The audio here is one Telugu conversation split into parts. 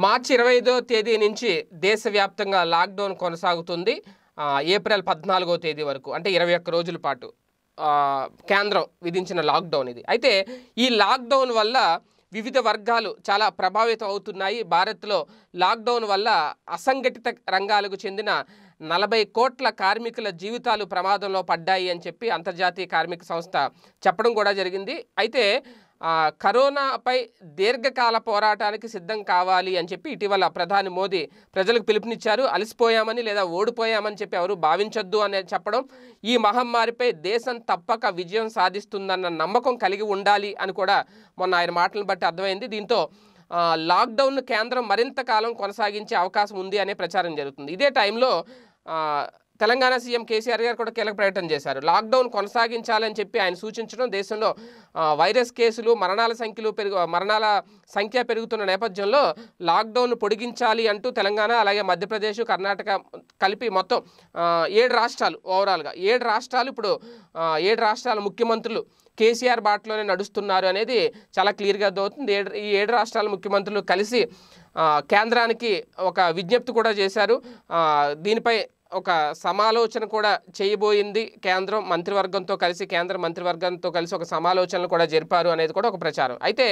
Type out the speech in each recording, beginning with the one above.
మార్చి 25వ తేదీ నుంచి దేశవ్యాప్తంగా లాక్డౌన్ కొనసాగుతుంది. ఏప్రిల్ 14వ తేదీ వరకు, అంటే 21 రోజుల పాటు కేంద్రం విధించిన లాక్డౌన్ ఇది. అయితే ఈ లాక్డౌన్ వల్ల వివిధ వర్గాలు చాలా ప్రభావితం అవుతున్నాయి. భారత్లో లాక్డౌన్ వల్ల అసంఘటిత రంగాలకు చెందిన 40 కోట్ల కార్మికుల జీవితాలు ప్రమాదంలో పడ్డాయి అని చెప్పి అంతర్జాతీయ కార్మిక సంస్థ చెప్పడం కూడా జరిగింది. అయితే కరోనాపై దీర్ఘకాల పోరాటానికి సిద్ధం కావాలి అని చెప్పి ఇటీవల ప్రధాని మోదీ ప్రజలకు పిలుపునిచ్చారు. అలసిపోయామని లేదా ఓడిపోయామని చెప్పి ఎవరు భావించొద్దు అని చెప్పడం, ఈ మహమ్మారిపై దేశం తప్పక విజయం సాధిస్తుందన్న నమ్మకం కలిగి ఉండాలి అని కూడా మొన్న ఆయన మాటలను బట్టి అర్థమైంది. దీంతో లాక్డౌన్ కేంద్రం మరింత కాలం కొనసాగించే అవకాశం ఉంది అనే ప్రచారం జరుగుతుంది. ఇదే టైంలో తెలంగాణ సీఎం కేసీఆర్ గారు కూడా కీలక ప్రకటన చేశారు. లాక్డౌన్ కొనసాగించాలని చెప్పి ఆయన సూచించడం, దేశంలో వైరస్ కేసులు మరణాల సంఖ్య పెరుగుతున్న నేపథ్యంలో లాక్డౌన్ పొడిగించాలి అంటూ తెలంగాణ, అలాగే మధ్యప్రదేశ్, కర్ణాటక కలిపి మొత్తం 7 రాష్ట్రాలు, ఓవరాల్గా 7 రాష్ట్రాలు ఇప్పుడు 7 రాష్ట్రాల ముఖ్యమంత్రులు కేసీఆర్ బాటలోనే నడుస్తున్నారు అనేది చాలా క్లియర్గా అర్థమవుతుంది. ఈ 7 రాష్ట్రాల ముఖ్యమంత్రులు కలిసి కేంద్రానికి ఒక విజ్ఞప్తి కూడా చేశారు. దీనిపై ఒక సమాలోచన కూడా చేయబోయింది కేంద్రం. కేంద్ర మంత్రివర్గంతో కలిసి ఒక సమాలోచనలు కూడా జరిపారు అనేది కూడా ఒక ప్రచారం. అయితే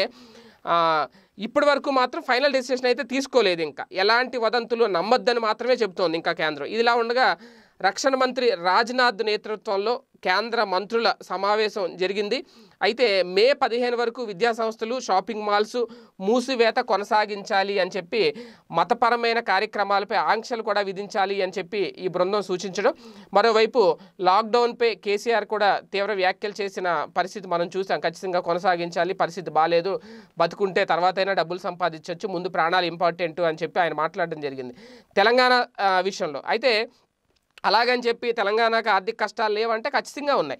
ఇప్పటి వరకు మాత్రం ఫైనల్ డెసిషన్ అయితే తీసుకోలేదు. ఇంకా ఎలాంటి వదంతులు నమ్మొద్దని మాత్రమే చెబుతోంది ఇంకా కేంద్రం. ఇదిలా ఉండగా రక్షణ మంత్రి రాజ్నాథ్ నేతృత్వంలో కేంద్ర మంత్రుల సమావేశం జరిగింది. అయితే మే 15 వరకు విద్యాసంస్థలు, షాపింగ్ మాల్స్ మూసివేత కొనసాగించాలి అని చెప్పి, మతపరమైన కార్యక్రమాలపై ఆంక్షలు కూడా విధించాలి అని చెప్పి ఈ బృందం సూచించడం. మరోవైపు లాక్డౌన్పై కేసీఆర్ కూడా తీవ్ర వ్యాఖ్యలు చేసిన పరిస్థితి మనం చూసాం. ఖచ్చితంగా కొనసాగించాలి, పరిస్థితి బాగాలేదు, బతుకుంటే తర్వాతైనా డబ్బులు సంపాదించవచ్చు, ముందు ప్రాణాలు ఇంపార్టెంట్ అని చెప్పి ఆయన మాట్లాడడం జరిగింది తెలంగాణ విషయంలో. అయితే అలాగని చెప్పి తెలంగాణకు ఆర్థిక కష్టాలు లేవంటే ఖచ్చితంగా ఉన్నాయి.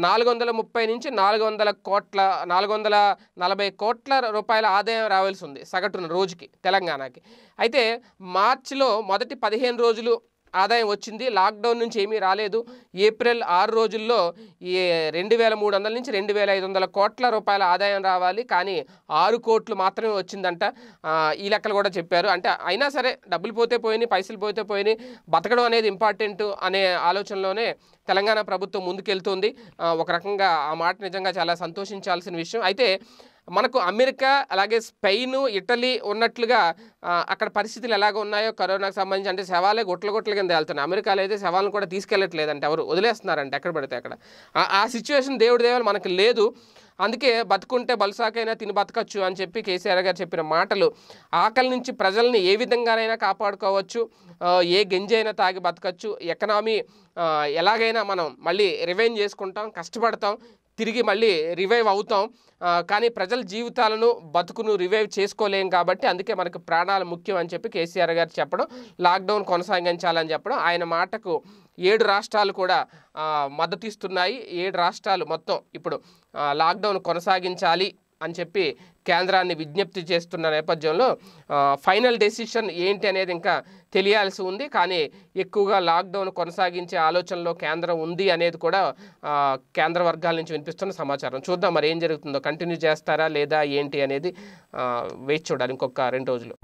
430 నుంచి 440 కోట్ల రూపాయల ఆదాయం రావాల్సి ఉంది సగటున రోజుకి తెలంగాణకి. అయితే మార్చిలో మొదటి 15 రోజులు ఆదాయం వచ్చింది, లాక్డౌన్ నుంచి ఏమీ రాలేదు. ఏప్రిల్ 6 రోజుల్లో 2300 నుంచి 2500 కోట్ల రూపాయల ఆదాయం రావాలి, కానీ 6 కోట్లు మాత్రమే వచ్చిందంట. ఈ లెక్కలు కూడా చెప్పారు. అంటే అయినా సరే డబ్బులు పోతే పోయినాయి, పైసలు పోతే పోయినాయి, బతకడం అనేది ఇంపార్టెంట్ అనే ఆలోచనలోనే తెలంగాణ ప్రభుత్వం ముందుకెళ్తుంది. ఒక రకంగా ఆ మాట నిజంగా చాలా సంతోషించాల్సిన విషయం. అయితే మనకు అమెరికా, అలాగే స్పెయిన్, ఇటలీ ఉన్నట్లుగా అక్కడ పరిస్థితులు ఎలాగ ఉన్నాయో కరోనాకు సంబంధించి, అంటే శవాలే గుట్ల కింద వెళ్తున్నాయి. అమెరికాలో అయితే శవాలను కూడా తీసుకెళ్ళట్లేదంటే, ఎవరు వదిలేస్తున్నారంటే ఎక్కడ పడితే అక్కడ. ఆ సిచ్యువేషన్ దేవుడి దేవాలు మనకు లేదు. అందుకే బతుకుంటే బలుసాకైనా తిని బతకచ్చు అని చెప్పి కేసీఆర్ గారు చెప్పిన మాటలు, ఆకలి నుంచి ప్రజల్ని ఏ విధంగానైనా కాపాడుకోవచ్చు, ఏ గంజి అయినా తాగి బతకచ్చు, ఎకనామీ ఎలాగైనా మనం మళ్ళీ రివైన్ చేసుకుంటాం, కష్టపడతాం, తిరిగి మళ్ళీ రివైవ్ అవుతాం, కానీ ప్రజల జీవితాలను, బతుకును రివైవ్ చేసుకోలేం. కాబట్టి అందుకే మనకు ప్రాణాలు ముఖ్యం అని చెప్పి కేసీఆర్ గారు చెప్పడం, లాక్డౌన్ కొనసాగించాలని చెప్పడం. ఆయన మాటకు 7 రాష్ట్రాలు కూడా మద్దతు ఇస్తున్నాయి. 7 రాష్ట్రాలు మొత్తం ఇప్పుడు లాక్డౌన్ కొనసాగించాలి అని చెప్పి కేంద్రాన్ని విజ్ఞప్తి చేస్తున్న నేపథ్యంలో ఫైనల్ డెసిషన్ ఏంటి అనేది ఇంకా తెలియాల్సి ఉంది. కానీ ఎక్కువగా లాక్డౌన్ కొనసాగించే ఆలోచనలో కేంద్రం ఉంది అనేది కూడా కేంద్ర వర్గాల నుంచి వినిపిస్తున్న సమాచారం. చూద్దాం మరి ఏం జరుగుతుందో, కంటిన్యూ చేస్తారా లేదా ఏంటి అనేది వేచి చూడాలి ఇంకొక 2 రోజులు.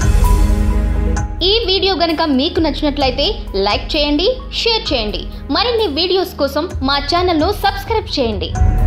ఈ వీడియో గనుక మీకు నచ్చినట్లయితే లైక్ చేయండి, షేర్ చేయండి. మరిన్ని వీడియోస్ కోసం మా ఛానల్ను సబ్స్క్రైబ్ చేయండి.